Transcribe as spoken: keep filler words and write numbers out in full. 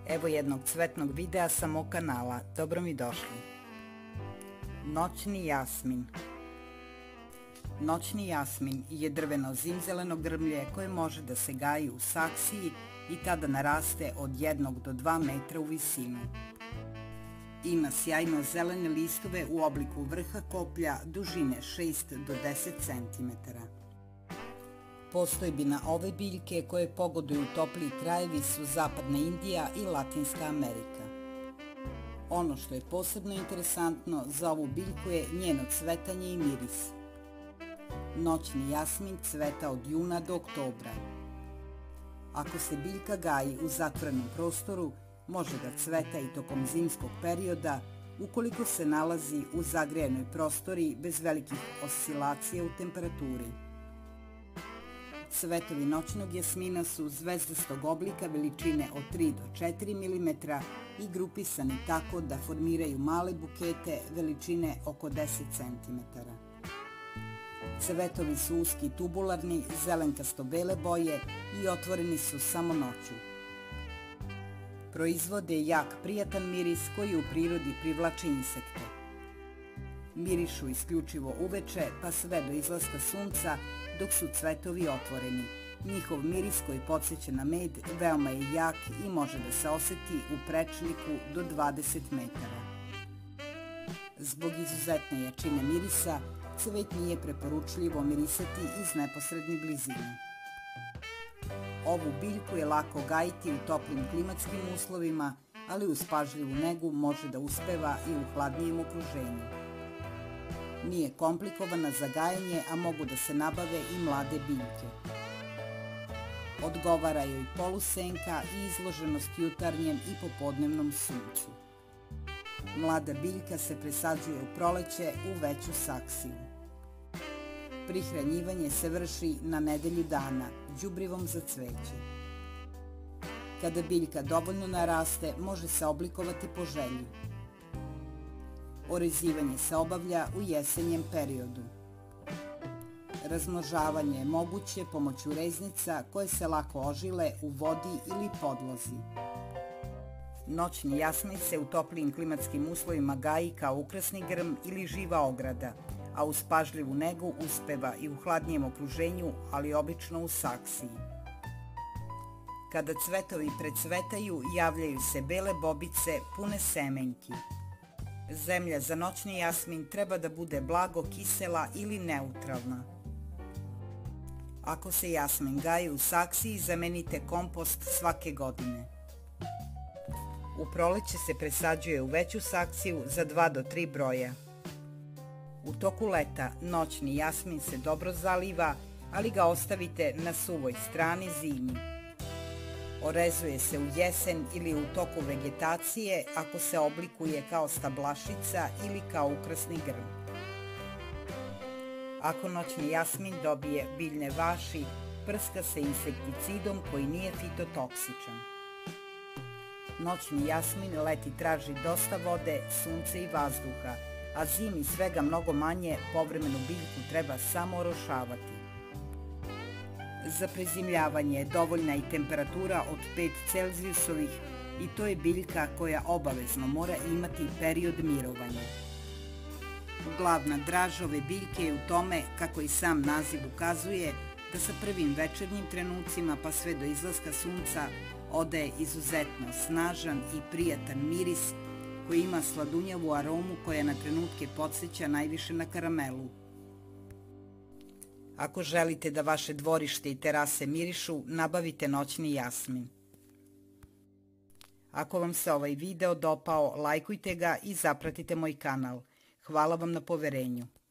Evo jednog cvetnog videa sa mog kanala, dobro mi došli. Noćni jasmin. Noćni jasmin je drveno zimzeleno grmlje koje može da se gaji u saksiji i tada naraste od jednog do dva metra u visinu. Ima sjajno zelene listove u obliku vrha koplja dužine šest do deset centimetara. Postojbina ove biljke koje pogoduju topliji krajevi su zapadna Indija i Latinska Amerika. Ono što je posebno interesantno za ovu biljku je njeno cvetanje i miris. Noćni jasmin cveta od juna do oktobra. Ako se biljka gaji u zatvorenom prostoru, može da cveta i tokom zimskog perioda ukoliko se nalazi u zagrejanoj prostoriji bez velikih oscilacija u temperaturi. Cvetovi noćnog jasmina su zvezdastog oblika veličine od tri do četiri milimetra i grupisani tako da formiraju male bukete veličine oko deset centimetara. Cvetovi su uski tubularni, zelenkasto-bele boje i otvoreni su samo noću. Proizvode jak prijatan miris koji u prirodi privlači insekte. Mirišu isključivo uveče pa sve do izlaska sunca dok su cvetovi otvoreni. Njihov miris koji podsjeća na med veoma je jak i može da se oseti u prečniku do dvadeset metara. Zbog izuzetne jačine mirisa, cvet nije preporučljivo mirisati iz neposredne blizine. Ovu biljku je lako gajiti u toplim klimatskim uslovima, ali uz pažljivu negu može da uspeva i u hladnijem okruženju. Nije komplikovana za gajanje, a mogu da se nabave i mlade biljke. Odgovara joj polusenka i izloženost jutarnjem i popodnevnom suncu. Mlada biljka se presađuje u proleće u veću saksiju. Prihranjivanje se vrši na nedelju dana, đubrivom za cveće. Kada biljka dovoljno naraste, može se oblikovati po želji. Orezivanje se obavlja u jesenjem periodu. Razmnožavanje je moguće pomoću reznica koje se lako ožile u vodi ili podlozi. Noćni jasmin se u toplijim klimatskim uslovima gaji kao ukrasni grm ili živa ograda, a uz pažljivu negu uspeva i u hladnijem okruženju, ali obično u saksiji. Kada cvetovi precvetaju, javljaju se bele bobice pune semenki. Zemlja za noćni jasmin treba da bude blago kisela ili neutralna. Ako se jasmin gaji u saksiji, zamenite kompost svake godine. U proleće se presađuje u veću saksiju za dva do tri broja. U toku leta noćni jasmin se dobro zaliva, ali ga ostavite na suvoj strani zimi. Orezuje se u jesen ili u toku vegetacije ako se oblikuje kao stablašica ili kao ukrasni grm. Ako noćni jasmin dobije biljne vaši, prska se insekticidom koji nije fitotoksičan. Noćni jasmin leti traži dosta vode, sunce i vazduha, a zimi svega mnogo manje, povremenu biljku treba samo orošavati. Za prezimljavanje je dovoljna i temperatura od pet celzijusovih i to je biljka koja obavezno mora imati period mirovanja. Glavna draž ove biljke je u tome, kako i sam naziv ukazuje, da sa prvim večernjim trenucima pa sve do izlaska sunca odaje izuzetno snažan i prijatan miris koji ima sladunjavu aromu koja na trenutke podsjeća najviše na karamelu. Ako želite da vaše dvorište i terase mirišu, nabavite noćni jasmin. Ako vam se ovaj video dopao, lajkujte ga i zapratite moj kanal. Hvala vam na poverenju.